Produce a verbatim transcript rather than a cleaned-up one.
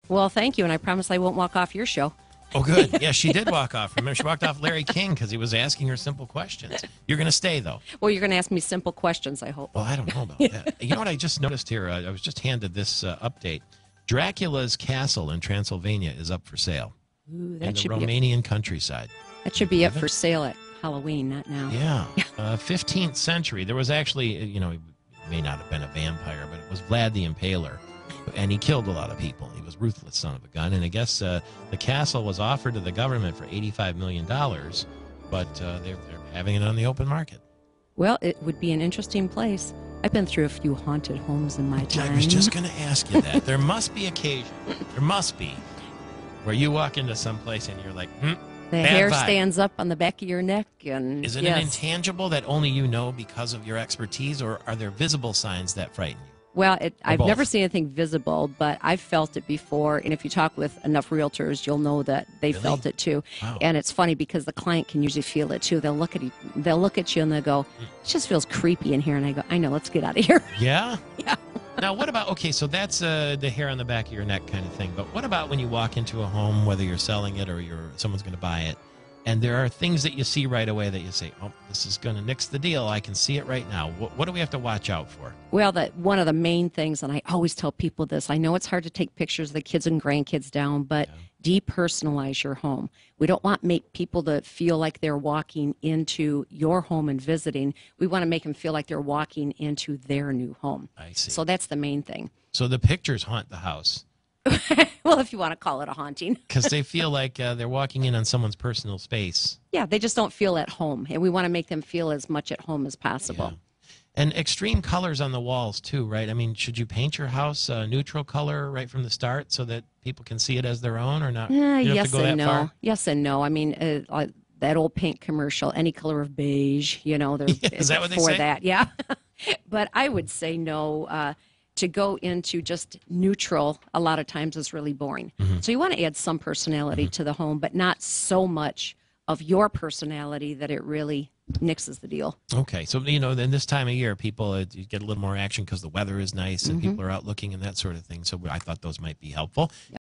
Well, thank you, and I promise I won't walk off your show. Oh, good. Yeah, she did walk off. Remember, she walked off Larry King because he was asking her simple questions. You're going to stay, though. Well, you're going to ask me simple questions, I hope. Well, I don't know about that. You know what I just noticed here? Uh, I was just handed this uh, update. Dracula's castle in Transylvania is up for sale. Ooh, that in the should Romanian be up, countryside. That should be up for sale at Halloween, not now. Yeah. uh, fifteenth century. There was actually, you know, he may not have been a vampire, but it was Vlad the Impaler. And he killed a lot of people. He was a ruthless son of a gun. And I guess uh, the castle was offered to the government for eighty-five million dollars, but uh, they're, they're having it on the open market. Well, it would be an interesting place. I've been through a few haunted homes in my time. I was just going to ask you that. There must be occasion, there must be, where you walk into some place and you're like, hmm, the bad hair vibe. stands up on the back of your neck. And Is it yes. an intangible that only you know because of your expertise, or are there visible signs that frighten you? Well, it, I've both? never seen anything visible, but I've felt it before. And if you talk with enough realtors, you'll know that they Really? felt it too. Wow. And it's funny because the client can usually feel it too. They'll look at you, they'll look at you and they'll go, "It just feels creepy in here." And I go, "I know, let's get out of here." Yeah? Yeah. Now, what about, okay, so that's uh, the hair on the back of your neck kind of thing, but what about when you walk into a home, whether you're selling it or you're someone's going to buy it, and there are things that you see right away that you say, oh, this is going to nix the deal. I can see it right now. What, what do we have to watch out for? Well, that one of the main things, and I always tell people this, I know it's hard to take pictures of the kids and grandkids down, but depersonalize your home. We don't want make people to feel like they're walking into your home and visiting. We want to make them feel like they're walking into their new home. I see. So that's the main thing. So the pictures haunt the house Well, if you want to call it a haunting. because they feel like uh, they're walking in on someone's personal space. Yeah, they just don't feel at home, and we want to make them feel as much at home as possible. Yeah. And extreme colors on the walls too, right? I mean, should you paint your house a neutral color right from the start so that people can see it as their own, or not? Uh, You don't have yes to go and that no. far? Yes and no. I mean, uh, uh, that old paint commercial, any color of beige, you know, they're Is that what they for say? that. Yeah. But I would say no. Uh, to go into just neutral a lot of times is really boring. Mm-hmm. So you want to add some personality to the home, but not so much of your personality that it really nixes the deal. Okay, so you know, then this time of year, people uh, you get a little more action because the weather is nice and Mm-hmm. people are out looking and that sort of thing. So I thought those might be helpful.